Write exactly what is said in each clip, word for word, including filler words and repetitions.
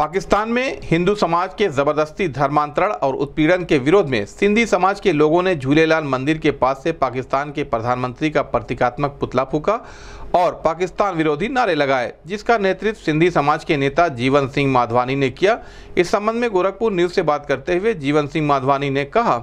पाकिस्तान में हिंदू समाज के जबरदस्ती धर्मांतरण और उत्पीड़न के विरोध में सिंधी समाज के लोगों ने झूलेलाल मंदिर के पास से पाकिस्तान के प्रधानमंत्री का प्रतीकात्मक पुतला फूंका और पाकिस्तान विरोधी नारे लगाए, जिसका नेतृत्व सिंधी समाज के नेता जीवन सिंह माधवानी ने किया। इस संबंध में गोरखपुर न्यूज से बात करते हुए जीवन सिंह माधवानी ने कहा,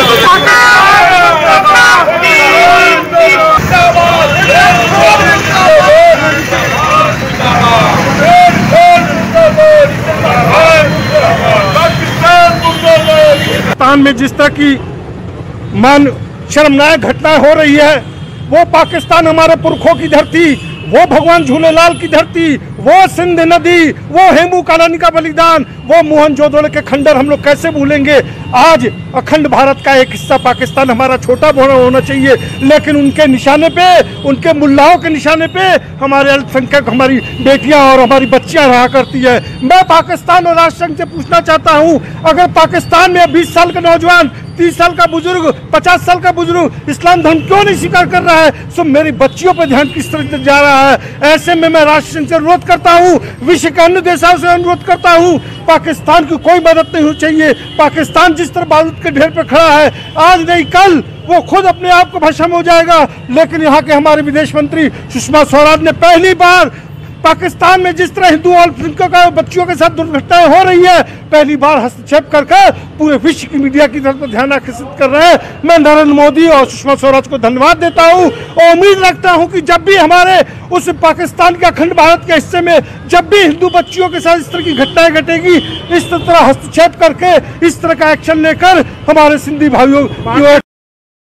पाकिस्तान में जिस तरह की मान शर्मनाक घटनाएं हो रही है, वो पाकिस्तान हमारे पुरखों की धरती, वो भगवान झूलेलाल की धरती, वो सिंध नदी, वो हेमू कालानी का बलिदान, वो मोहनजोदड़ो के खंडर हम लोग कैसे भूलेंगे। आज अखंड भारत का एक हिस्सा पाकिस्तान हमारा छोटा बड़ा होना चाहिए, लेकिन उनके निशाने पे, उनके मुल्लाओं के निशाने पे हमारे अल्पसंख्यक, हमारी बेटियां और हमारी बच्चियां रहा करती है। मैं पाकिस्तान और राष्ट्रसंघ से पूछना चाहता हूं, अगर पाकिस्तान में बीस साल का नौजवान, तीस साल का बुजुर्ग, पचास साल का बुजुर्ग इस्लाम धर्म क्यों नहीं स्वीकार कर रहा है, सो मेरी बच्चियों पर ध्यान किस तरह से जा रहा है। ऐसे में मैं राष्ट्रसंघ से अनुरोध करता हूं, विश्व के अन्य देशों से अनुरोध करता हूं, पाकिस्तान की कोई मदद नहीं होनी चाहिए। पाकिस्तान जिस तरह बारूद के ढेर पर खड़ा है, आज नहीं कल वो खुद अपने आप को भस्म हो जाएगा। लेकिन यहाँ के हमारे विदेश मंत्री सुषमा स्वराज ने पहली बार पाकिस्तान में जिस तरह हिंदू अल्पसंख्यकों का बच्चियों के साथ दुर्घटनाएं हो रही है, पहली बार हस्तक्षेप करके पूरे विश्व की मीडिया की तरफ ध्यान आकर्षित कर रहे हैं। मैं नरेंद्र मोदी और सुषमा स्वराज को धन्यवाद देता हूं और उम्मीद रखता हूं कि जब भी हमारे उस पाकिस्तान के अखंड भारत के हिस्से में जब भी हिंदू बच्चियों के साथ इस तरह की घटनाएं घटेगी, इस तरह हस्तक्षेप करके इस तरह का एक्शन लेकर हमारे सिंधी भाइयों की